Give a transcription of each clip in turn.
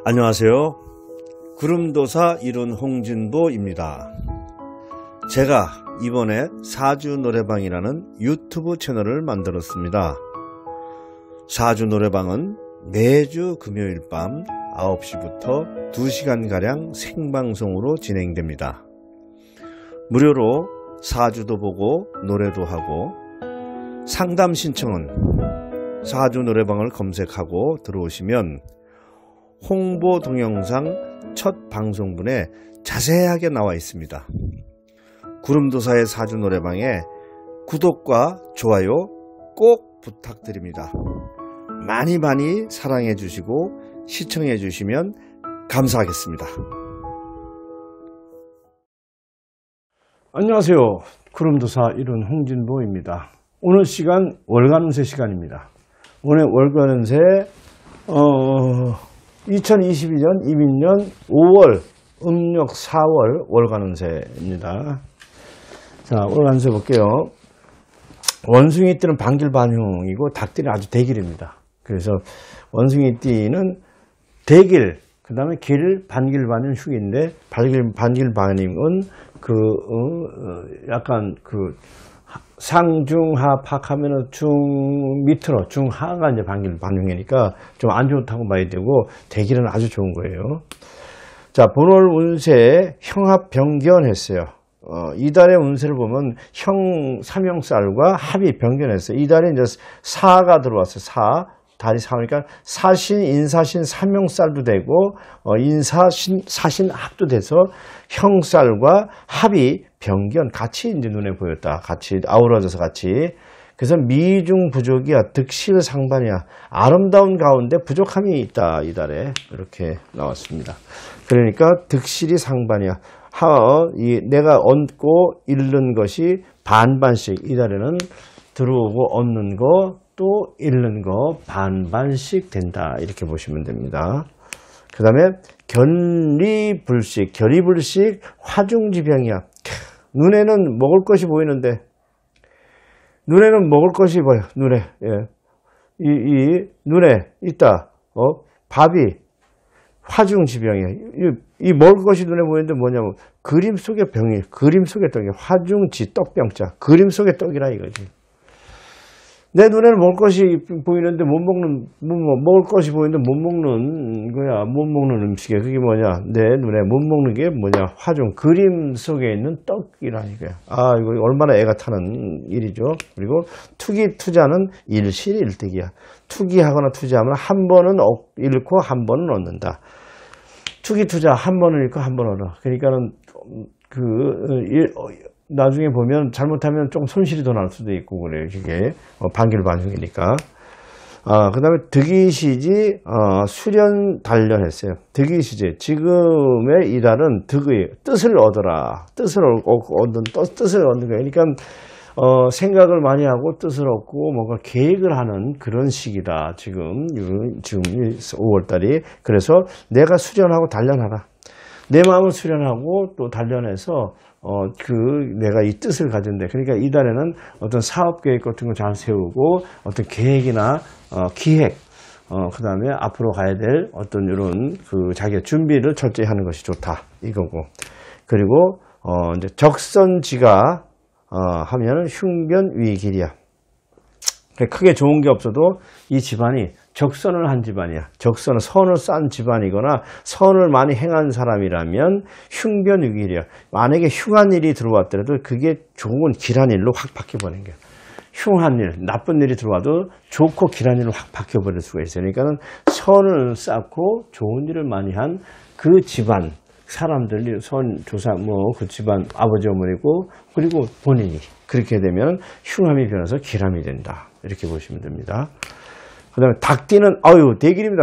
안녕하세요. 구름도사 이룬 홍진보입니다. 제가 이번에 사주 노래방이라는 유튜브 채널을 만들었습니다. 사주 노래방은 매주 금요일 밤 9시부터 2시간가량 생방송으로 진행됩니다. 무료로 사주도 보고 노래도 하고, 상담 신청은 사주 노래방을 검색하고 들어오시면 홍보 동영상 첫 방송분에 자세하게 나와 있습니다. 구름도사의 사주 노래방에 구독과 좋아요 꼭 부탁드립니다. 많이 사랑해 주시고 시청해 주시면 감사하겠습니다. 안녕하세요. 구름도사 이룬 홍진보입니다. 오늘 시간 월간운세 시간입니다. 오늘 월간운세 2022년 이민년 5월 음력 4월 월간운세입니다. 자, 월간운세 볼게요. 원숭이띠는 반길반흉이고 닭띠는 아주 대길입니다. 그래서 원숭이띠는 대길, 그 다음에 길, 반길반흉 흉인데, 반길반흉은 약간 상중하 박하면은 중 밑으로 중하가 이제 반길반흉이니까 좀 안 좋다고 봐야 되고, 대길은 아주 좋은 거예요. 자, 본월 운세 형합 변견했어요. 이달의 운세를 보면 삼형살과 합이 변견했어요. 이달에 이제 사가 들어왔어요. 달이 사오니까 사신, 인사신, 삼형살도 되고, 사신 합도 돼서 형살과 합이 변견, 같이 이제 눈에 보였다. 같이 아우러져서 같이. 그래서 미중 부족이야. 득실 상반이야. 아름다운 가운데 부족함이 있다. 이달에. 이렇게 나왔습니다. 그러니까 득실이 상반이야. 내가 얻고 잃는 것이 반반씩. 이달에는 들어오고 얻는 거, 또 잃는 거 반반씩 된다. 이렇게 보시면 됩니다. 그 다음에 결의불식, 화중지병이야. 눈에는 먹을 것이 보이는데, 눈에는 먹을 것이 보여. 눈에, 예. 눈에 있다. 밥이 화중지병이야. 이 먹을 것이 눈에 보이는데 뭐냐면, 그림 속의 병이, 그림 속의 떡이, 화중지, 떡병자. 그림 속의 떡이라 이거지. 내 눈에는 먹을 것이 보이는데 먹을 것이 보이는데 못 먹는 거야. 못 먹는 음식이야. 그게 뭐냐? 내 눈에 못 먹는 게 뭐냐? 화중, 그림 속에 있는 떡이라 이거야. 이거 얼마나 애가 타는 일이죠. 그리고 투자는 일실일득이야. 투기하거나 투자하면 한 번은 잃고 한 번은 얻는다. 투자 한 번은 잃고 한 번 얻어. 그러니까는 나중에 보면 잘못하면 좀 손실이 더 날 수도 있고 그래요. 이게 반길반흉이니까. 그 다음에 득이시지, 수련 단련했어요. 득이시지. 지금의 이 달은 득의 뜻을 얻어라. 뜻을 얻는 거예요. 그러니까 생각을 많이 하고 뜻을 얻고 뭔가 계획을 하는 그런 시기다. 지금 5월달이. 그래서 내가 수련하고 단련하라. 내 마음을 수련하고 또 단련해서 내가 이 뜻을 가진대. 그러니까 이달에는 어떤 사업 계획 같은 거 잘 세우고, 어떤 계획이나 기획, 그 다음에 앞으로 가야 될 어떤 이런 자기의 준비를 철저히 하는 것이 좋다. 이거고. 그리고 이제 적선지가 하면은 흉변위길이야. 크게 좋은 게 없어도 이 집안이 적선을 한 집안이야. 선을 쌓은 집안이거나 선을 많이 행한 사람이라면 흉변위길이야. 만약에 흉한 일이 들어왔더라도 그게 좋은 길한 일로 확 바뀌어버리는 거야. 흉한 일, 나쁜 일이 들어와도 좋고 길한 일로 확 바뀌어버릴 수가 있어요. 그러니까는 선을 쌓고 좋은 일을 많이 한 그 집안 사람들이 그 집안 아버지 어머니고, 그리고 본인이 그렇게 되면 흉함이 변해서 길함이 된다. 이렇게 보시면 됩니다. 그 다음에 닭띠는, 대길입니다.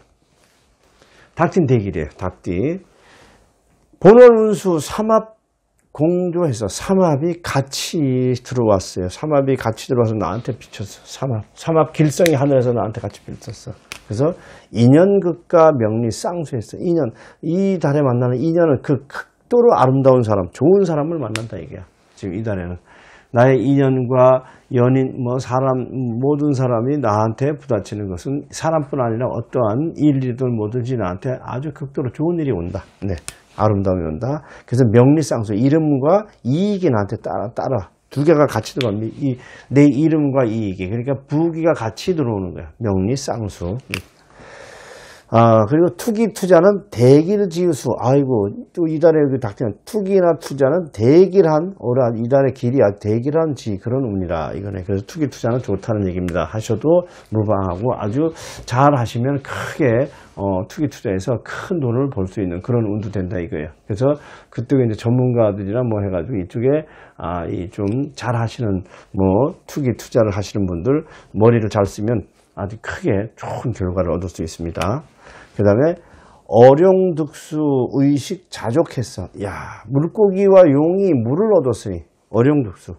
닭띠는 대길이에요. 닭띠. 본월 운수 삼합 공조해서 삼합이 같이 들어왔어요. 삼합이 같이 들어와서 나한테 비쳤어. 삼합 길성이 하늘에서 나한테 같이 비쳤어. 그래서 인연극과 명리 쌍수했어. 이 달에 만나는 인연은 그 극도로 아름다운 사람, 좋은 사람을 만난다 이게야. 지금 이 달에는. 나의 인연과 연인, 사람, 모든 사람이 나한테 부딪히는 것은 사람뿐 아니라 어떠한 일이든 뭐든지 나한테 아주 극도로 좋은 일이 온다. 네. 아름다움이 온다. 그래서 명리상수, 이름과 이익이 나한테 따라. 두 개가 같이 들어옵니다. 내 이름과 이익이. 그러니까 부귀가 같이 들어오는 거야. 명리상수. 그리고 투기 투자는 대기를 지으수. 아이고, 또 이달에 여기 닥치는 투기나 투자는 대기란, 이달의 길이 대기란 그런 운이라. 이거네. 그래서 투기 투자는 좋다는 얘기입니다. 하셔도 무방하고 아주 잘 하시면 크게, 투기 투자에서 큰 돈을 벌 수 있는 그런 운도 된다 이거예요. 그래서 그쪽에 이제 전문가들이나 해가지고 이쪽에, 좀 잘 하시는, 투기 투자를 하시는 분들 머리를 잘 쓰면 아주 크게 좋은 결과를 얻을 수 있습니다. 그 다음에 어룡득수 의식 자족했어. 야, 물고기와 용이 물을 얻었으니 어룡득수.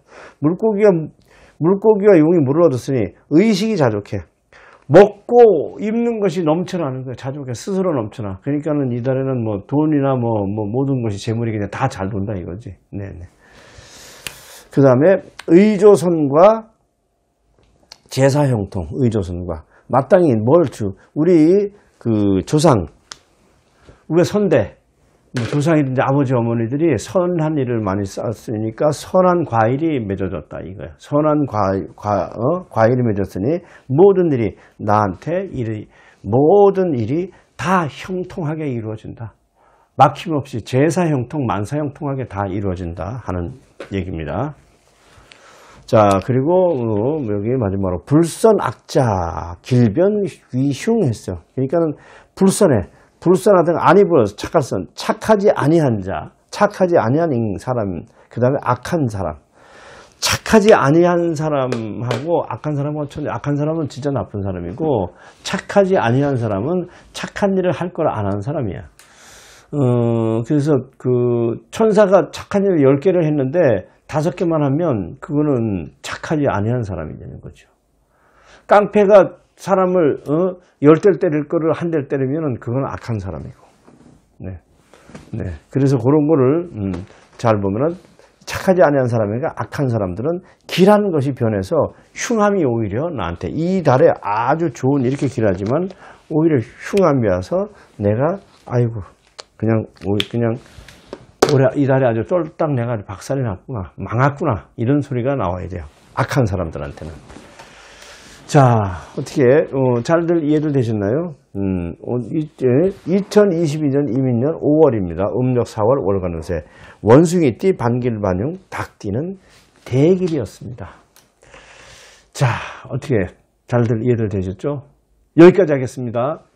물고기와 용이 물을 얻었으니 의식이 자족해. 먹고 입는 것이 넘쳐나는 거야. 자족해. 스스로 넘쳐나. 그러니까는 이달에는 돈이나 모든 것이 재물이 그냥 다 잘 돈다 이거지. 네네. 그 다음에 의조선과 제사형통, 의조선과 마땅히 우리 조상, 우리 선대, 조상이든지 아버지 어머니들이 선한 일을 많이 쌓았으니까 선한 과일이 맺어졌다 이거야. 선한 과일이 맺었으니 모든 일이 나한테 모든 일이 다 형통하게 이루어진다. 막힘없이 제사형통, 만사형통하게 다 이루어진다 하는 얘기입니다. 자, 그리고 여기 마지막으로 불선악자 길변위흉했어. 그러니까는 불선하든 아니 불어서 착할선, 착하지 아니한 자, 착하지 아니한 사람, 그 다음에 악한 사람. 착하지 아니한 사람하고 악한 사람하고 악한 사람은 진짜 나쁜 사람이고, 착하지 아니한 사람은 착한 일을 할 걸 안 하는 사람이야. 그래서 천사가 착한 일을 10개를 했는데 5개만 하면 그거는 착하지 아니한 사람이 되는 거죠. 깡패가 사람을 10대를 때릴 거를 1대를 때리면 그건 악한 사람이고. 네. 그래서 그런 거를 잘 보면은 착하지 아니한 사람이니까 악한 사람들은 길한 것이 변해서 흉함이 오히려 나한테 이 달에 아주 좋은 이렇게 길하지만 오히려 흉함이 와서 내가 그냥 올해 이달에 아주 쫄딱 내가 박살이 났구나, 망했구나 이런 소리가 나와야 돼요. 악한 사람들한테는. 자, 어떻게 잘들 이해들 되셨나요? 2022년 이민년 5월입니다. 음력 4월 월간운세 원숭이 띠 반길반용 닭띠는 대길이었습니다. 자, 어떻게 잘들 이해들 되셨죠? 여기까지 하겠습니다.